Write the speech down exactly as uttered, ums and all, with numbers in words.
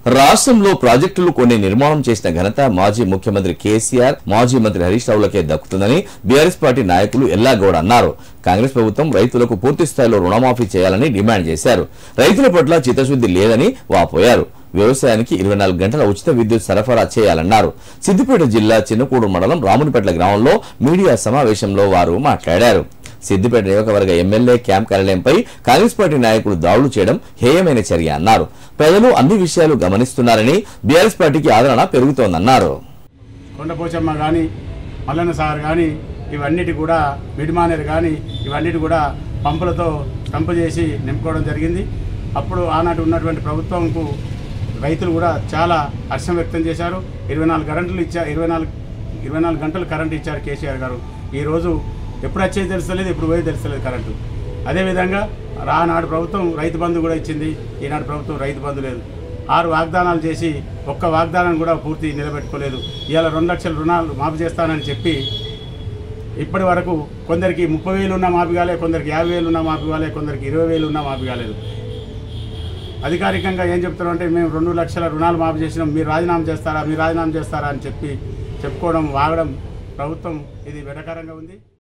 రాష్ట్రంలో ప్రాజెక్టులు కొన్ని నిర్మాణం చేసిన ఘనత మాజీ ముఖ్యమంత్రి కేసీఆర్, మాజీ మంత్రి హరీష్ రావులకే దక్కుతుందని బీఆర్ఎస్ పార్టీ నాయకులు ఎల్లాగౌడ్ అన్నారు. కాంగ్రెస్ ప్రభుత్వం రైతులకు పూర్తి స్థాయిలో రుణమాఫీ చేయాలని డిమాండ్ చేశారు. రైతుల పట్ల చిత్తశుద్ది లేదని వాపోయారు. వ్యవసాయానికి ఇరవై నాలుగు గంటల ఉచిత విద్యుత్ సరఫరా చేయాలన్నారు. సిద్దిపేట జిల్లా చిన్నకూడు మండలం రామునిపేట గ్రామంలో మీడియా సమావేశంలో వారు మాట్లాడారు. సిద్దిపేట నియోజకవర్గ ఎమ్మెల్యే క్యాంప్ కార్యాలయంపై కాంగ్రెస్ పార్టీ నాయకులు దాడులు చేయడం హేయమైన చర్య అన్నారు. ప్రజలు అన్ని విషయాలు గమనిస్తున్నారని, బీఆర్ఎస్ పార్టీకి ఆదరణ పెరుగుతోందన్నారు. కొండపోచమ్మ కానీ, మల్లన్న సాగర్ కానీ, ఇవన్నిటి కూడా మిడిమానేరు కానీ ఇవన్నిటి కూడా పంపులతో పంపు చేసి నింపుకోవడం జరిగింది. అప్పుడు ఆనాటి ఉన్నటువంటి ప్రభుత్వంకు రైతులు కూడా చాలా హర్షం వ్యక్తం చేశారు. ఇరవై నాలుగు గంటలు ఇచ్చారు ఇరవై నాలుగు ఇరవై నాలుగు గంటలు కరెంటు ఇచ్చారు కేసీఆర్ గారు. ఈరోజు ఎప్పుడు వచ్చేది తెలుస్తలేదు, ఎప్పుడు పోయేది తెలుస్తలేదు కరెంటు. అదేవిధంగా ఆనాడు ప్రభుత్వం రైతు బంధు కూడా ఇచ్చింది, ఈనాడు ప్రభుత్వం రైతు బంధు లేదు. ఆరు వాగ్దానాలు చేసి ఒక్క వాగ్దానం కూడా పూర్తి నిలబెట్టుకోలేదు. ఇవాళ రెండు లక్షల రుణాలు మాఫీ చేస్తానని చెప్పి ఇప్పటి వరకు కొందరికి ముప్పై వేలు ఉన్నా మాఫీ కాలేదు, కొందరికి యాభై వేలు ఉన్నా మాఫీ కాలేదు, కొందరికి ఇరవై వేలు ఉన్నా మాఫీ కాలేదు. అధికారికంగా ఏం చెప్తున్నాం అంటే మేము రెండు లక్షల రుణాలు మాఫీ చేసినాం, మీరు రాజీనామా చేస్తారా మీరు రాజీనామా చేస్తారా అని చెప్పి చెప్పుకోవడం, వాగడం ప్రభుత్వం ఇది వెటకారంగా ఉంది.